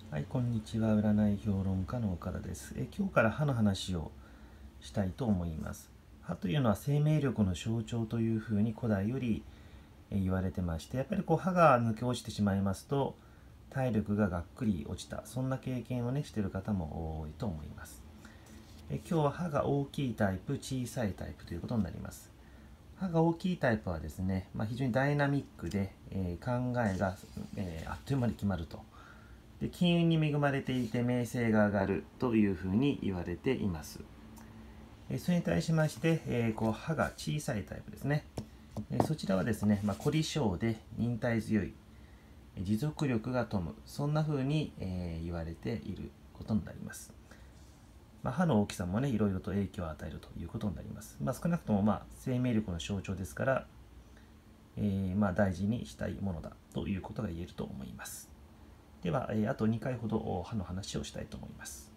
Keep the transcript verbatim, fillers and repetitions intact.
はい、こんにちは。占い評論家の岡田です。え今日から歯の話をしたいと思います。歯というのは生命力の象徴というふうに古代よりえ言われてまして、やっぱりこう歯が抜け落ちてしまいますと体力ががっくり落ちた、そんな経験をねしている方も多いと思います。え今日は歯が大きいタイプ、小さいタイプということになります。歯が大きいタイプはですね、まあ、非常にダイナミックで、えー考えが、えーあっという間に決まると。で金運に恵まれていて名声が上がるというふうに言われています。えそれに対しまして、えーこう歯が小さいタイプですね。えそちらはですね、まあ、凝り性で忍耐強い、持続力が富む、そんな風に、えー言われていることになります。まあ、歯の大きさもね、いろいろと影響を与えるということになります。まあ、少なくとも、まあ、生命力の象徴ですから、えーまあ、大事にしたいものだということが言えると思います。では、えーあとにかいほど歯の話をしたいと思います。